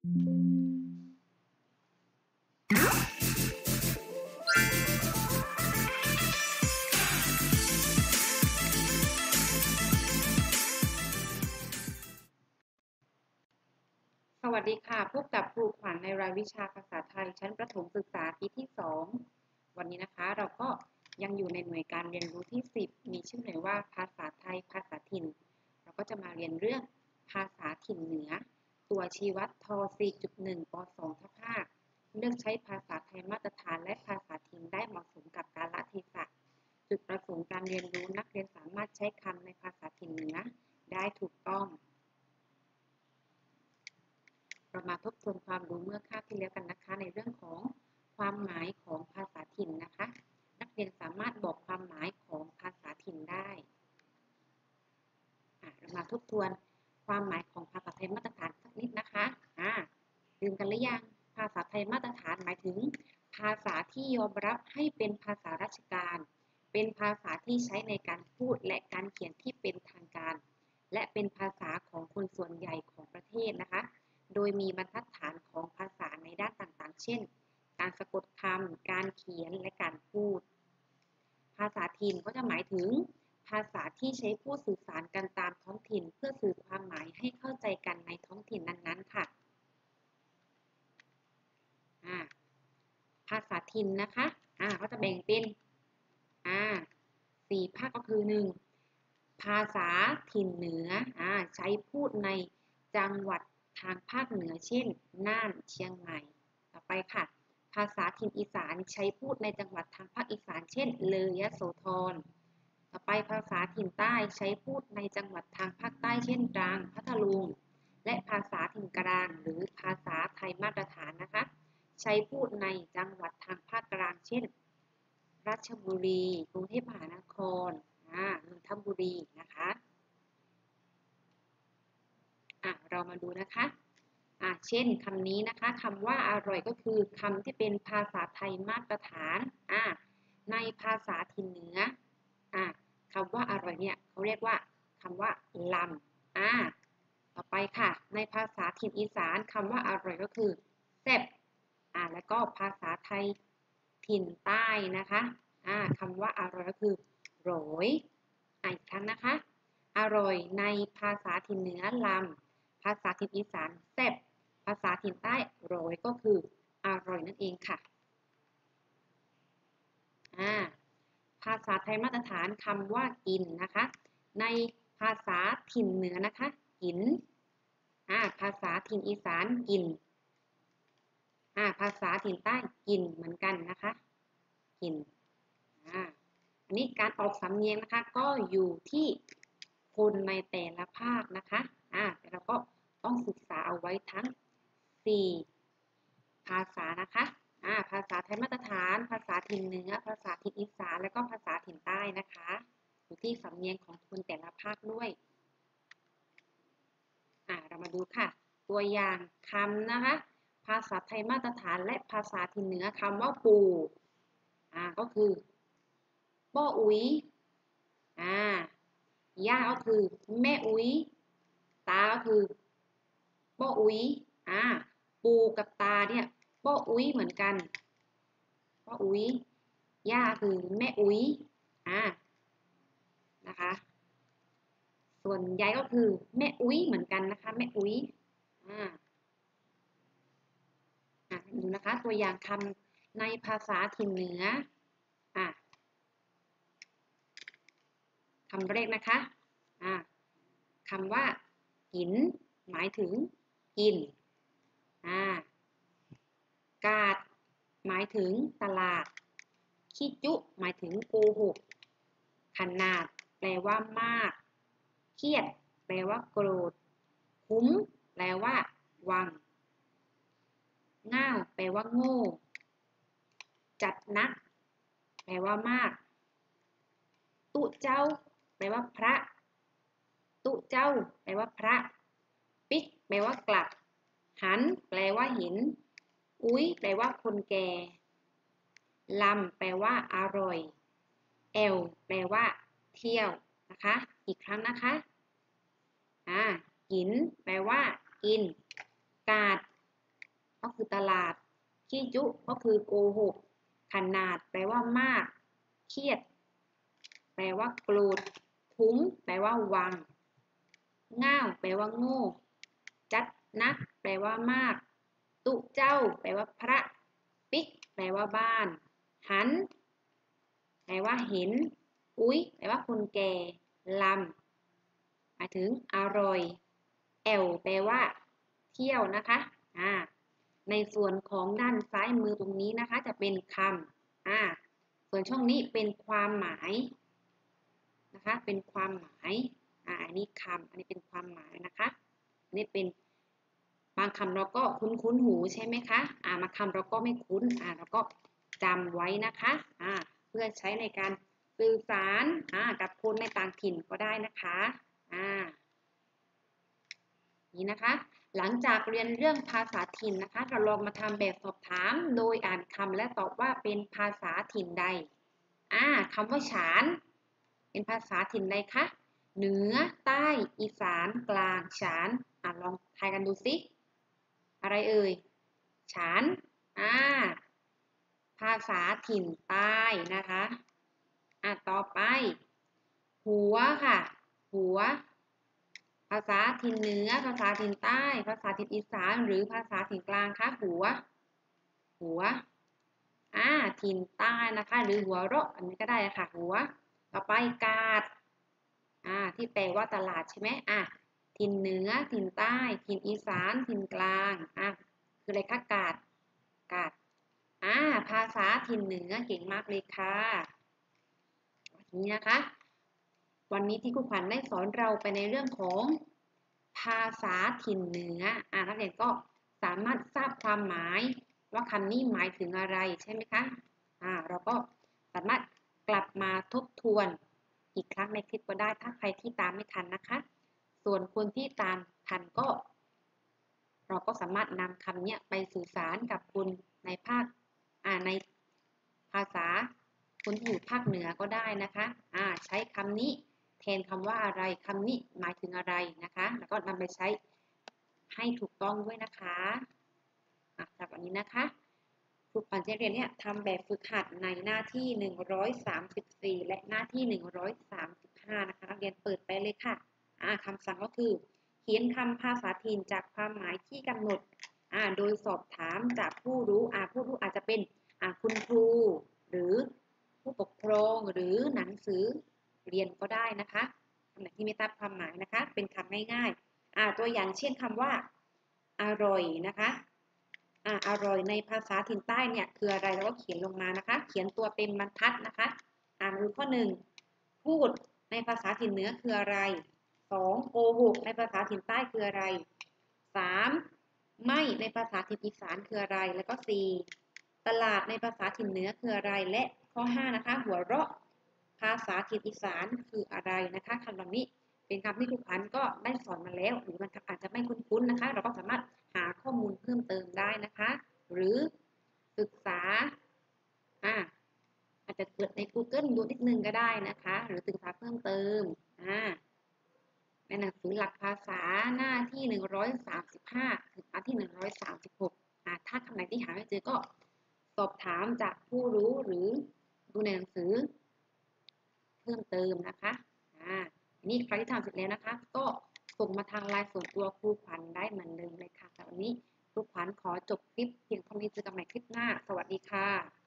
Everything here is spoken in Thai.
สวัสดีค่ะพบกับครูขวัญในรายวิชาภาษาไทยชั้นประถมศึกษาปีที่ 2วันนี้นะคะเราก็ยังอยู่ในหน่วยการเรียนรู้ที่ 10มีชื่อหน่วยว่าภาษาไทยภาษาถิ่นเราก็จะมาเรียนเรื่องภาษาถิ่นเหนือตัวชี้วัดท 4.1 ป 2 ทับ 5เลือกใช้ภาษาไทยมาตรฐานและภาษาถิ่นได้เหมาะสมกับกาลเทศะจุดประสงค์การเรียนรู้นักเรียนสามารถใช้คำในภาษาถิ่นเหนือได้ถูกต้องเรามาทบทวนความรู้เมื่อคาบที่แล้วกันนะคะในเรื่องของความหมายของภาษาถิ่นนะคะนักเรียนสามารถบอกความหมายของภาษาถิ่นได้เรามาทบทวนความหมายของภาษาไทยมาตรฐานสักนิดนะคะลืมกันหรือยังภาษาไทยมาตรฐานหมายถึงภาษาที่ยอมรับให้เป็นภาษาราชการเป็นภาษาที่ใช้ในการพูดและการเขียนที่เป็นทางการและเป็นภาษาของคนส่วนใหญ่ของประเทศนะคะโดยมีบรรทัดฐานของภาษาในด้านต่างๆเช่นการสะกดคำการเขียนและการพูดภาษาถิ่นก็จะหมายถึงภาษาที่ใช้พูดสื่อสารกันตามท้องถิ่นเพื่อสื่อความหมายให้เข้าใจกันในท้องถิ่นนั้นๆค่ะภาษาถิ่นนะคะก็จะแบ่งเป็น4 ภาคก็คือ 1. ภาษาถิ่นเหนือใช้พูดในจังหวัดทางภาคเหนือเช่นน่านเชียงใหม่ต่อไปค่ะภาษาถิ่นอีสานใช้พูดในจังหวัดทางภาคอีสานเช่นเลยยโสธรต่อไปภาษาถิ่นใต้ใช้พูดในจังหวัดทางภาคใต้เช่นตรังพัทลุงและภาษาถิ่นกลางหรือภาษาไทยมาตรฐานนะคะใช้พูดในจังหวัดทางภาคกลางเช่นราชบุรีกรุงเทพมหานครนนทบุรีนะคะเรามาดูนะคะเช่นคำนี้นะคะคำว่าอร่อยก็คือคำที่เป็นภาษาไทยมาตรฐานในภาษาถิ่นเหนือคำว่าอร่อยเนี่ยเขาเรียกว่าคำว่าลำต่อไปค่ะในภาษาถิ่นอีสานคำว่าอร่อยก็คือแซ่บแล้วก็ภาษาไทยถิ่นใต้นะคะคำว่าอร่อยก็คือโรยอีกครั้งนะคะอร่อยในภาษาถิ่นเหนือลำภาษาถิ่นอีสานแซ่บภาษาถิ่นใต้โรยก็คืออร่อยนั่นเองค่ะภาษาไทยมาตรฐานคำว่ากินนะคะในภาษาถิ่นเหนือนะคะกินภาษาถิ่นอีสานกินภาษาถิ่นใต้กินเหมือนกันนะคะกินอันนี้การออกสำเนียงนะคะก็อยู่ที่คนในแต่ละภาคนะคะแต่เราก็ต้องศึกษาเอาไว้ทั้ง4ภาษานะคะภาษาไทยมาตรฐานภาษาถิ่นเหนือภาษาถิ่นอีสานและก็ภาษาถิ่นใต้นะคะอยู่ที่สำเนียงของคนแต่ละภาคด้วยเรามาดูค่ะตัวอย่างคำนะคะภาษาไทยมาตรฐานและภาษาถิ่นเหนือคำว่าปู่ก็คือป้ออุ๊ยย่าก็คือแม่อุ๊ยตาก็คือป้ออุ๊ยปู่กับตาเนี่ยป้ออุ๊ยเหมือนกันป้ออุ๊ยย่าคือแม่อุ๊ยนะคะส่วนยายก็คือแม่อุ๊ยเหมือนกันนะคะแม่อุ๊ยดูนะคะตัวอย่างคำในภาษาถิ่นเหนือคำแรกนะคะคำว่ากินหมายถึงกินกาดหมายถึงตลาดขี้จุหมายถึงโกหกขนาดแปลว่ามากเครียดแปลว่าโกรธคุ้มแปลว่าวังง่าวแปลว่าโง่จัดนักแปลว่ามากตุเจ้าแปลว่าพระตุเจ้าแปลว่าพระปิ๊กแปลว่ากลับหันแปลว่าเห็นอุ้ยแปลว่าคนแก่ลำแปลว่าอร่อยแอลแปลว่าเที่ยวนะคะอีกครั้งนะคะกินแปลว่ากินกาดคือตลาดขี้จุก็คือโกหกขนาดแปลว่ามากเครียดแปลว่าโกรธทุ้มแปลว่าวังง่าวแปลว่าโง่จัดนักแปลว่ามากตุเจ้าแปลว่าพระปิ๊กแปลว่าบ้านหันแปลว่าเห็นอุ๊ยแปลว่าคนแก่ลำหมายถึงอร่อยแอวแปลว่าเที่ยวนะคะในส่วนของด้านซ้ายมือตรงนี้นะคะจะเป็นคำส่วนช่องนี้เป็นความหมายนะคะเป็นความหมายอันนี้คำอันนี้เป็นความหมายนะคะอันนี้เป็นบางคำเราก็คุ้นหูใช่ไหมคะบางคำเราก็ไม่คุ้นเราก็จำไว้นะคะเพื่อใช้ในการสื่อสารกับคนในต่างถิ่นก็ได้นะคะนี่นะคะหลังจากเรียนเรื่องภาษาถิ่นนะคะเราลองมาทำแบบสอบถามโดยอ่านคำและตอบว่าเป็นภาษาถิ่นใดคำว่าฉานเป็นภาษาถิ่นใดคะเหนือใต้อีสานกลางฉานลองทายกันดูสิอะไรเอ่ยฉานภาษาถิ่นใต้นะคะต่อไปหัวค่ะหัวภาษาถิ่นเหนือภาษาถิ่นใต้ภาษาถิ่นอีสานหรือภาษาถิ่นกลางคะหัวถิ่นใต้นะคะหรือหัวเราะอันนี้ก็ได้ค่ะหัวต่อไปกาดที่แปลว่าตลาดใช่ไหมถิ่นเหนือถิ่นใต้ถิ่นอีสานถิ่นกลางคืออะไรคะกาดภาษาถิ่นเหนือเก่งมากเลยค่ะนี่นะคะวันนี้ที่ครูขวัญได้สอนเราไปในเรื่องของภาษาถิ่นเหนือนักเรียนก็สามารถทราบความหมายว่าคำนี้หมายถึงอะไรใช่ไหมคะเราก็สามารถกลับมาทบทวนอีกครั้งในคลิปก็ได้ถ้าใครที่ตามไม่ทันนะคะส่วนคนที่ตามทันก็เราก็สามารถนำคำนี้ไปสื่อสารกับคุณในภาคในภาษาคนที่อยู่ภาคเหนือก็ได้นะคะใช้คำนี้แทนคำว่าอะไรคำนี้หมายถึงอะไรนะคะแล้วก็นำไปใช้ให้ถูกต้องด้วยนะคะสำหรับวันนี้นะคะครูขวัญจะเรียนเนี่ยทำแบบฝึกหัดในหน้าที่134และหน้าที่135นะคะนักเรียนเปิดไปเลยค่ะคำสั่งก็คือเขียนคำภาษาถิ่นจากความหมายที่กำหนดโดยสอบถามจากผู้รู้ผู้รู้อาจจะเป็นคุณครูหรือผู้ปกครองหรือหนังสือเรียนก็ได้นะคะคำไหนที่ไม่ทราบความหมายนะคะเป็นคำง่ายๆตัวอย่างเช่นคำว่าอร่อยนะคะอร่อยในภาษาถิ่นใต้เนี่ยคืออะไรเราก็เขียนลงมานะคะเขียนตัวเป็นบรรทัดนะคะมาดูข้อ1พูดในภาษาถิ่นเหนือคืออะไร2โกหกในภาษาถิ่นใต้คืออะไร3ไม่ในภาษาถิ่นอีสานคืออะไรแล้วก็4ตลาดในภาษาถิ่นเหนือคืออะไรและข้อ5นะคะหัวเราะภาษาถิ่นอีสานคืออะไรนะคะคำเหล่านี้เป็นคำที่ครูขวัญก็ได้สอนมาแล้วหรือมันอาจจะไม่คุ้นๆนะคะเราก็สามารถหาข้อมูลเพิ่มเติมได้นะคะหรือศึกษาอาจจะเปิดใน Google ดูนิดนึงก็ได้นะคะหรือศึกษาเพิ่มเติมในหนังสือหลักภาษาหน้าที่135ถึงหน้าที่136ถ้าคำไหนที่หาไม่เจอก็สอบถามจากผู้รู้หรือดูในหนังสือเพิ่มเติมนะคะนี่ใครที่ทำเสร็จแล้วนะคะก็ส่งมาทางไลน์ส่วนตัวครูขวัญได้เหมือนเดิมเลยค่ะแต่วันนี้ครูขวัญขอจบคลิปเพียงเท่านี้เจอกันใหม่คลิปหน้าสวัสดีค่ะ